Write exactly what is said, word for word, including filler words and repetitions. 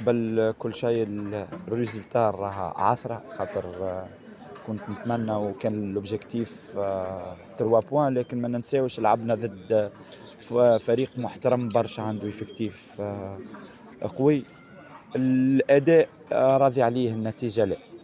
قبل كل شيء الريزلتا راها عاثرة، خاطر آه، كنت نتمنى وكان لوبجيكتيف ثلاثة بوان، لكن ما ننساوش لعبنا ضد ف- فريق محترم برشا، عنده افكتيف آه، قوي. الأداء آه، راضي عليه، النتيجة لا.